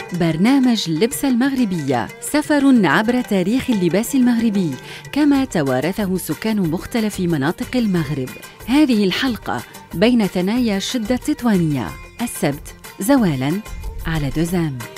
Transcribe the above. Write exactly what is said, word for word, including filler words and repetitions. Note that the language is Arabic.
برنامج لبسة المغربية، سفر عبر تاريخ اللباس المغربي كما توارثه سكان مختلف مناطق المغرب. هذه الحلقة بين ثنايا شدة تطوانية، السبت زوالاً على دوزام.